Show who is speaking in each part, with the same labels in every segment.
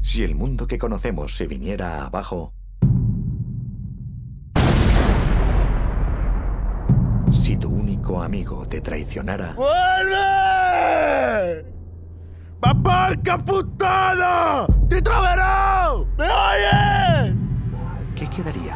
Speaker 1: Si el mundo que conocemos se viniera abajo... Si tu único amigo te traicionara...
Speaker 2: ¡Vuelve! ¡Va porca puttana! ¡Ti troverò! ¿Me oyes?
Speaker 1: ¿Qué quedaría?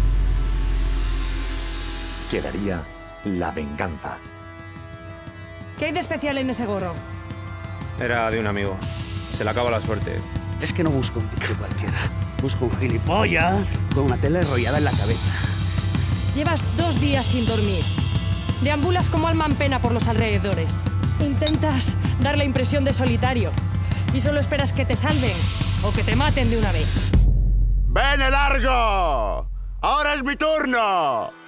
Speaker 1: Quedaría la venganza.
Speaker 3: ¿Qué hay de especial en ese gorro?
Speaker 4: Era de un amigo. Se le acaba la suerte.
Speaker 2: Es que no busco un bicho cualquiera. Busco un gilipollas con una tela enrollada en la cabeza.
Speaker 3: Llevas 2 días sin dormir. Deambulas como alma en pena por los alrededores. Intentas dar la impresión de solitario. Y solo esperas que te salven o que te maten de una vez.
Speaker 2: ¡Bene largo! ¡Ahora es mi turno!